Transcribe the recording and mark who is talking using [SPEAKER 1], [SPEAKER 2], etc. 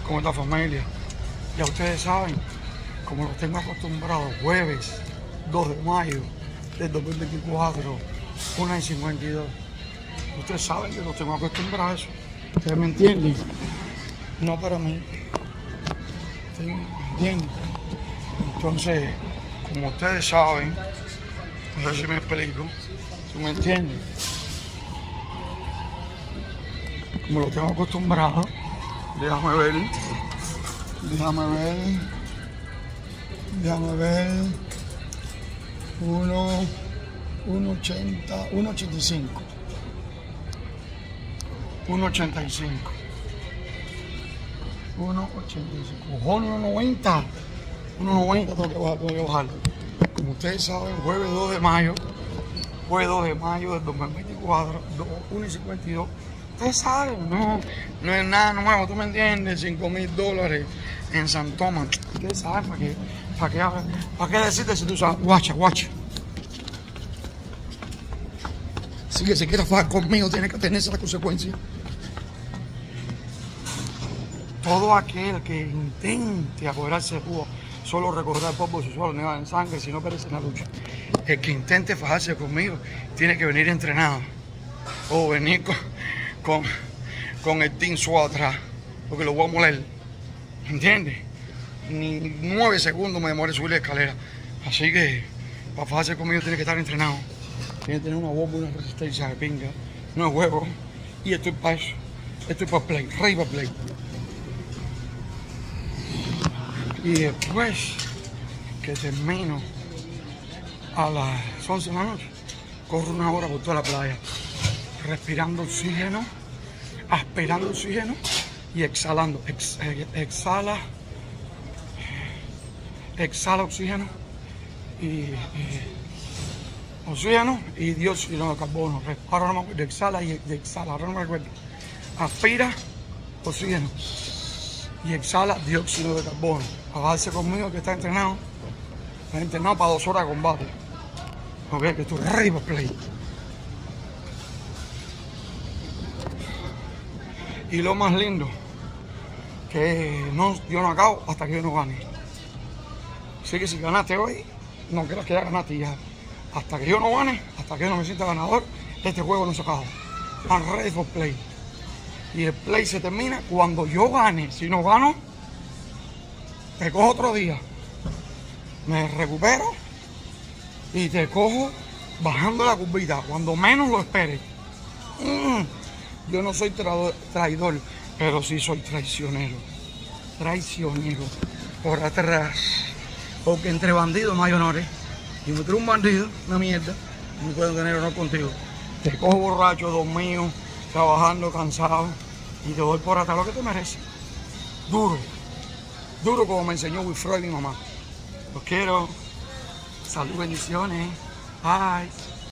[SPEAKER 1] con esta familia. Ya ustedes saben, como los tengo acostumbrados, jueves 2 de mayo del 2024, 1:52. Ustedes saben que los tengo acostumbrados a eso. ¿Ustedes me entienden? No para mí. ¿Ustedes me entienden? Entonces, como ustedes saben, no sé si me explico, si me entienden, como lo tengo acostumbrado, déjame ver, 1.80, 1.85, 1.85, 1.90, 1.90 tengo que bajar. Como ustedes saben, jueves 2 de mayo del 2024, 1:52. Ustedes saben, no es nada nuevo, tú me entiendes, $5,000 en San Tomás. Ustedes saben para qué decirte si tú sabes, guacha. Así que si quieres fajar conmigo, tienes que tener esa consecuencia. Todo aquel que intente apoderarse del jugo, solo recorrer el polvo sexual, negar en sangre, si no perece en la lucha. El que intente fajarse conmigo, tiene que venir entrenado. O venir con el Team SWAT atrás, porque lo voy a moler. ¿Entiendes? Ni 9 segundos me demore subir la escalera. Así que, para fajarse conmigo, tiene que estar entrenado. Tiene que tener una bomba y una resistencia de pinga. No es juego. Y estoy para eso. Estoy para play. Rey para play. Y después que termino a las 11 de la noche, corro 1 hora por toda la playa, respirando oxígeno, aspirando oxígeno y exhalando. Exhala oxígeno y dióxido de carbono. Ahora no me acuerdo, exhala y exhala, ahora no me acuerdo. Aspira oxígeno y exhala dióxido de carbono. Hágase conmigo que está entrenado. Está entrenado para 2 horas de combate. Ok, que estoy ready para play. Y lo más lindo, que yo no acabo hasta que yo no gane. Así que si ganaste hoy, no creas que ya ganaste ya. Hasta que yo no gane, hasta que yo no me sienta ganador, este juego no se acaba. I'm ready for play. Y el play se termina cuando yo gane. Si no gano, te cojo otro día. Me recupero y te cojo bajando la curvita, cuando menos lo esperes. Yo no soy traidor, pero sí soy traicionero. Traicionero por atrás. Porque entre bandidos no hay honores. Y entre un bandido, una mierda, no puedo tener honor contigo. Te cojo borracho, dormido, trabajando, cansado, y te doy por atrás lo que te mereces. Duro. Duro como me enseñó Wilfredo y mi mamá. Los quiero. Salud, bendiciones. Bye.